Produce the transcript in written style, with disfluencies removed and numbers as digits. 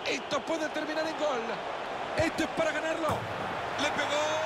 Esto puede terminar en gol. Esto es para ganarlo. ¡Le pegó!